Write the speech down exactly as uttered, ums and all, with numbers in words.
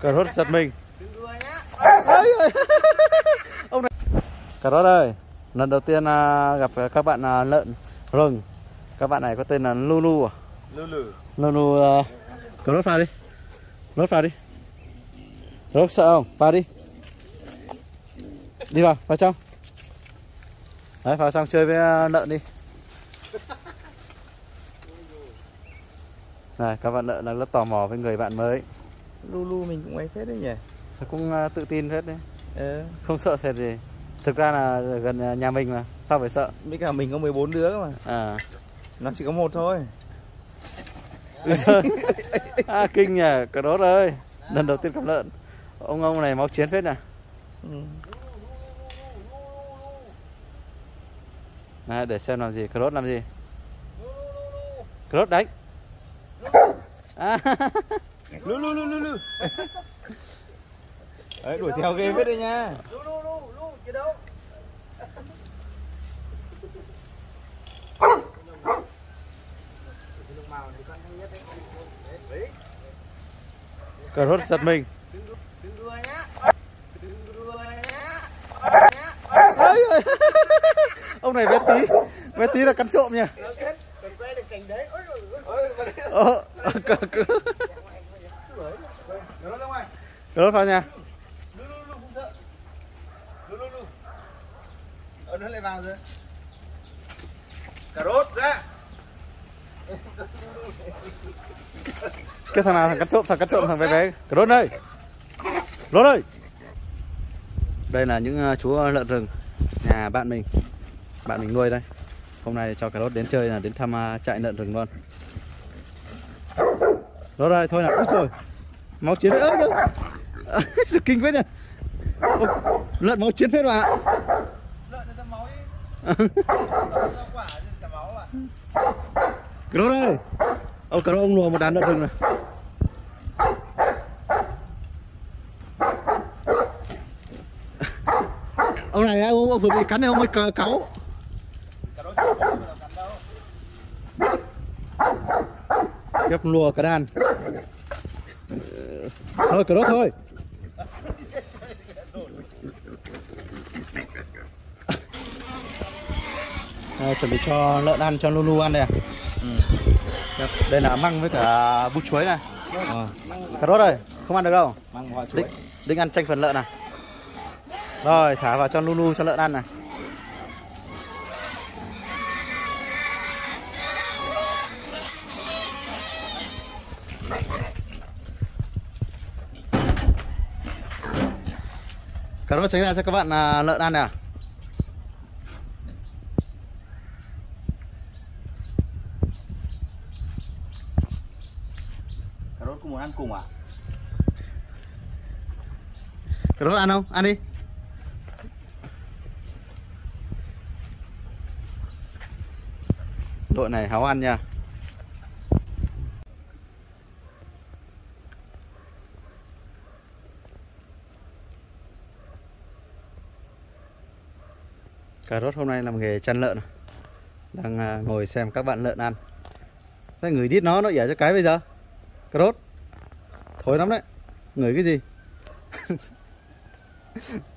Cà rốt giật mình. Ông này. Cà rốt ơi, lần đầu tiên gặp các bạn lợn rừng. Các bạn này có tên là Lulu à? Lulu. Lulu. Cà rốt pha đi. Rốt pha đi. Rốt sợ không? Pha đi. Đi vào, vào trong. Đấy, vào trong chơi với lợn đi. Này, các bạn lợn là rất tò mò với người bạn mới. Lulu mình cũng ấy phết đấy nhỉ. Cũng uh, tự tin hết đấy. Ừ. Không sợ sệt gì. Thực ra là gần nhà mình mà, sao phải sợ. Với cả mình có mười bốn đứa mà. À. Nó chỉ có một thôi. À, kinh nhỉ, cà rốt ơi. Lần đầu tiên gặp lợn. Ông ông này máu chiến phết nè. Ừ. Này, để xem làm gì, cà rốt làm gì. Cà rốt đánh. À. Lu lu lu lu lu. Đấy, đuổi theo ghê phết đấy nha. Lu lu lu lu chứ đâu. Cà rốt giật mình. Đừng đùa nhá. Đừng đùa nhá. Ông này bé tí, bé tí là cắn trộm nha. Cần quay được cảnh đấy. Ờ, cà rốt vào nha. Ờ, nó lại vào rồi. Cà rốt ra. Cái thằng nào thằng cắn trộm, thằng cắn trộm thằng bé bé. Cà rốt đây. Rốt ơi. Đây là những chú lợn rừng nhà bạn mình. Bạn mình nuôi đây. Hôm nay cho cà rốt đến chơi là đến thăm trại lợn rừng luôn. Rốt ơi, thôi nào. Ôi trời. Máu chiến ơi. Sự kinh phết nhỉ. Lợn máu chiến phết bạn ạ. Lợn nó ra máu đi. Rau quả ra máu à. Cà rốt ơi. Ông cà rốt ông lùa một đàn lợn rừng này. Ông này ông, ông vừa bị cắn này ông mới cáu. Cà rốt không cắn đâu. Kiếp lùa cả đàn. Thôi cà rốt thôi. À, chuẩn bị cho lợn ăn, cho Lulu ăn đây à. Ừ. Đây là măng với cả bút chuối này. À. Cà rốt ơi, không ăn được đâu. Măng hoa chuối. Định, định ăn tranh phần lợn à. Rồi, thả vào cho Lulu cho lợn ăn này. Cà rốt tránh ra cho các bạn à, lợn ăn nè. À? Cà rốt cũng muốn ăn cùng à? Cà rốt ăn không? Ăn đi. Đội này háo ăn nha. Cà rốt hôm nay làm nghề chăn lợn. Đang ngồi xem các bạn lợn ăn. Thế người đít nó, nó ỉa cho cái bây giờ. Cà rốt thối lắm đấy. Ngửi cái gì?